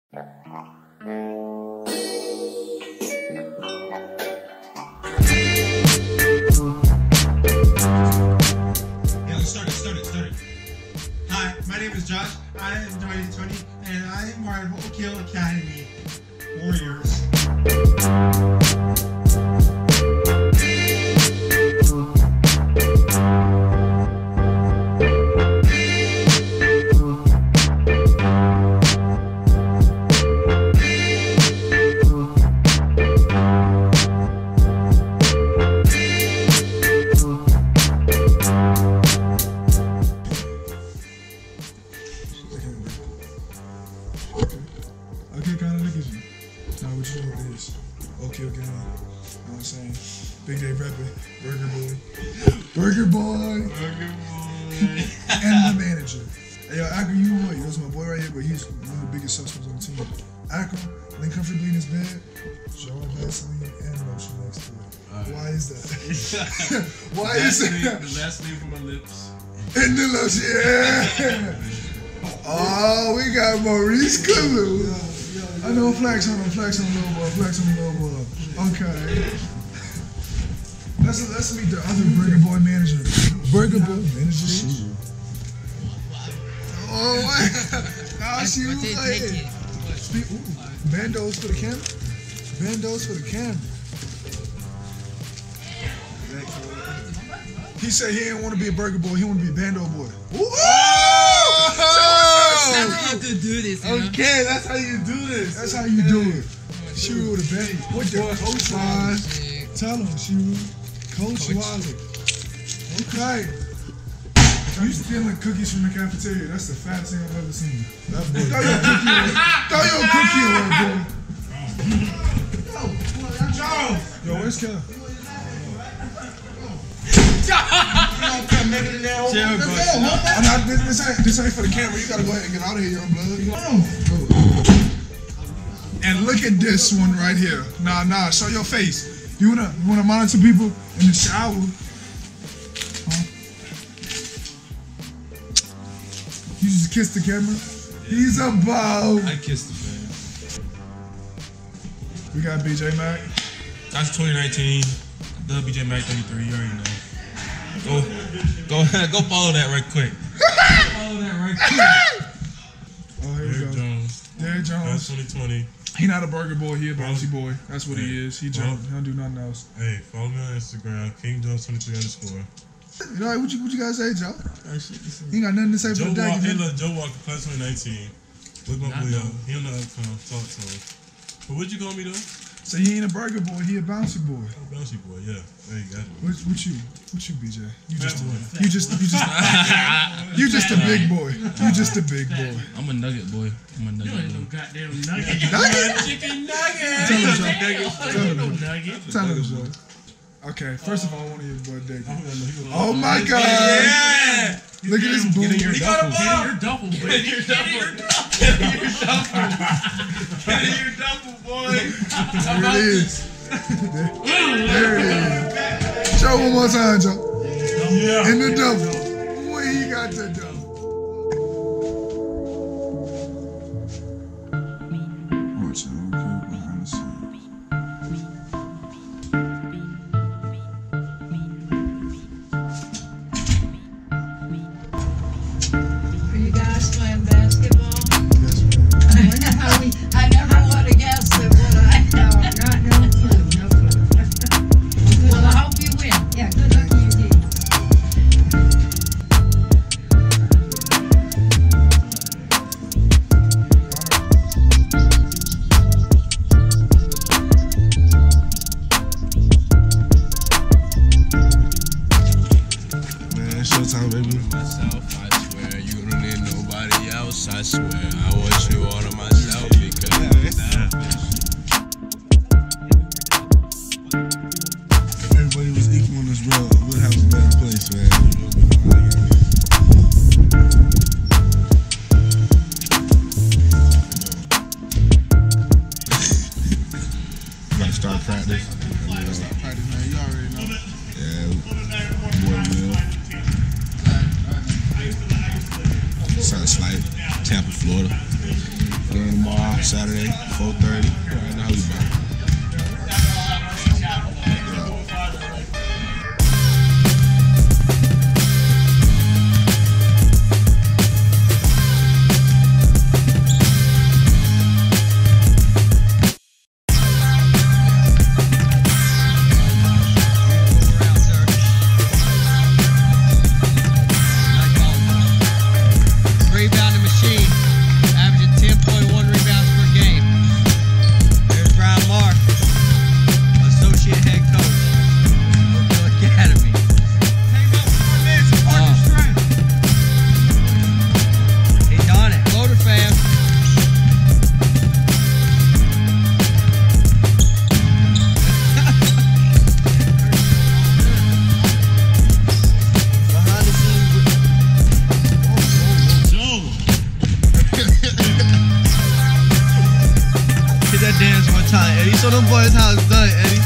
Hi, my name is Josh. I am 2020, and I am part of REEL Academy Warriors. Okay, kind of look at you. Now what you know what this? Okay, okay. You know what I'm saying? Big day prepping. Burger boy. Burger boy. Burger boy. And the manager. Hey, yo, Akron, you know what? That's my boy right here, but he's one of the biggest suspects on the team. Akron, lay comfortably in his bed. Show Vaseline and lotion next to it. Why is that? Why is that? The Vaseline for my lips. And the lotion, yeah. Oh, we got Maurice Kalu. I know, flex on him, flex on the little boy, flex on the little boy. Okay. Let's meet the other Burger Boy manager. Burger Boy manager Shiru. Oh, nah, Shiru, hey. Bandos for the camera. Bandos for the camera. He said he didn't want to be a Burger Boy, he wanted to be a Bando Boy. That's how you do this, you know? Okay, that's how you do this. That's how you do it. Shiru with a band. What the Coach Wise? Tell him, Shiru. Coach Wise. Okay. You stealing cookies from the cafeteria. That's the fattest thing I've ever seen. That boy. Throw your cookie away, boy. Charles! Yo, where's Kev? This ain't for the camera. You gotta go ahead and get out of here, young blood. And look at this one right here. Nah, show your face. You wanna monitor people in the shower? Huh? You just kissed the camera? He's a bow. I kissed the fan. We got BJ Mac. That's 2019. The BJ Mac 33. You already know. Go follow that right quick. Follow that right quick. Oh, here we go. Jones. Derrick Jones. That's 2020. He not a burger boy, he a bouncy boy. That's what he is. He don't do nothing else. Hey, follow me on Instagram, KingJones23_. You know, what you guys say, Joe? He ain't got nothing to say for the day. Joe Walker, class 2019. Look my boy up. He on the outcome. Talk to him. But what'd you call me though? So he ain't a burger boy, he a bouncy boy. Oh, bouncy boy, yeah. There you got it. What you, BJ? You just a big boy. You just a big boy. I'm a nugget boy. You ain't no goddamn nugget. Nugget? Chicken nugget. Tell him, Joe. Okay, first of all, I want to hear his boy Dick. Oh my God! Yeah. Look at this boy. Get in your duffel. Get in your duffel, boy. There it is. There it is. Show one more time, Joe. Yeah. In the double. Boy, he got the double. Watch out, okay, behind the scene. Are you guys playing basketball? Yes, ma'am. I never would have guessed it, would I? No clue. Well, I hope you win. Yeah, good luck to you, Dee. Saturday, 4:30. You already know how we back. Rebounding machine, averaging 10.1 rebounds per game. There's Brian Mark, associate head coach, Oak Academy. He done it. Motor fam. Behind the scenes. Hit that dance one time, Eddie. Show them boys how it's done, Eddie.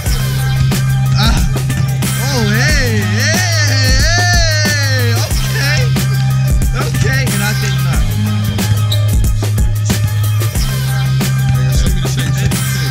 Oh, hey, hey, hey. Okay. Okay, and I think not. Show me the shake, show me the shake.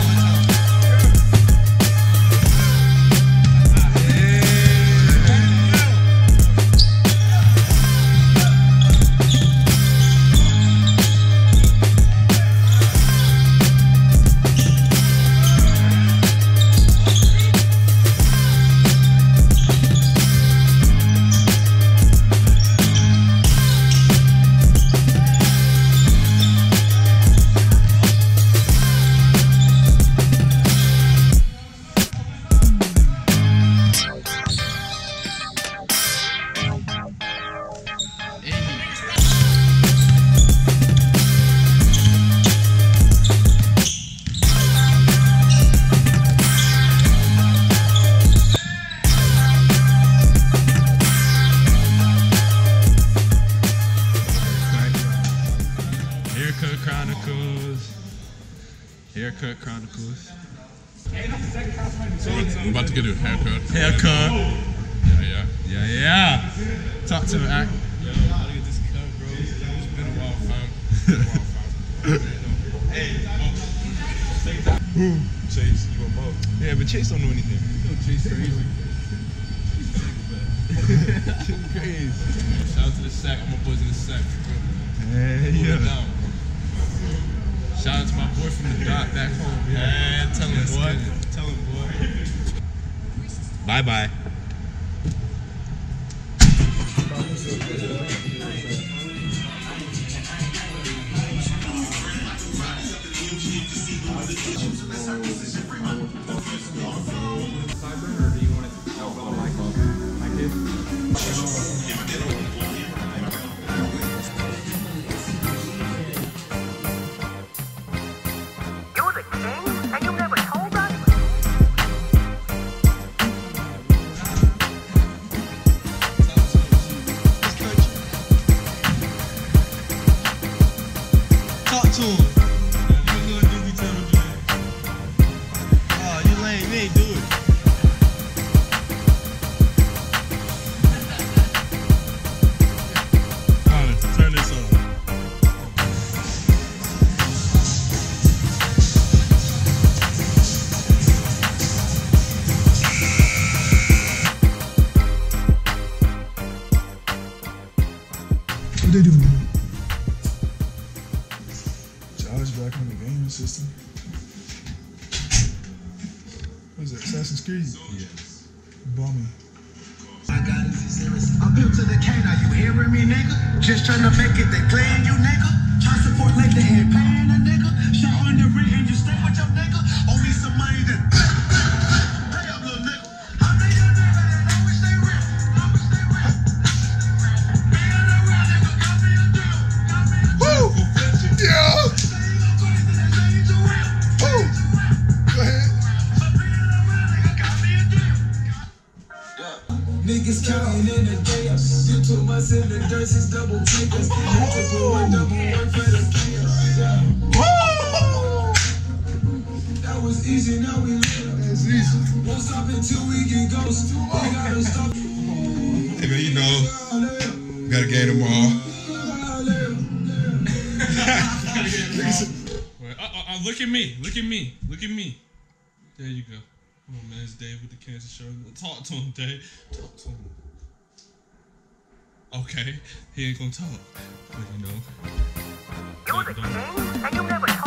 Haircut Chronicles. Haircut Chronicles. So I'm about to get a haircut. Haircut. Yeah. Yeah. Talk to me, Act. Yo, how to get this cut, bro? It's been a while, fam. Chase, you want more? Yeah, but Chase don't know anything. You know Chase crazy. Crazy. Shout out to the sack. I'm gonna boys in the sack. Yeah. Hold it down, bro. Shout out to my boy from the dot back home. Yeah, tell him, boy. Tell him, boy. Bye-bye. You're the king, and you never told us? Talk to him. Oh, you lame. You ain't do it. Colin, turn this on. What they doing now? Josh back on the gaming system. What is it? Assassin's Creed? Yes. Bummy. I'm built to the cane, are you hearing me, nigga? Just trying to make it, they playing you, nigga. Try support like they ain't paying a nigga. Shot on the ring and you stay with your nigga. Owe me some money that pay up, little nigga. I think your nigga that always stay real. Always stay real. Being a real nigga, got me a deal. Got me a deal. Woo! Yeah! Say you gon' go into that, say you too real. Woo! Go ahead. But being a real nigga, got me a deal. Niggas counting in the day. You put my in the dirt, it's double takers. Multiple and double work for the players. That was easy, now we live. That's easy. Won't stop until we get ghost. We gotta stop. Hey man, you know, got a game tomorrow. look at me. Look at me. Look at me. There you go. Come on, man. It's Dave with the cancer show. Talk to him, Dave. Talk to him. Okay. He ain't gonna talk. But you know. You're the king, and you never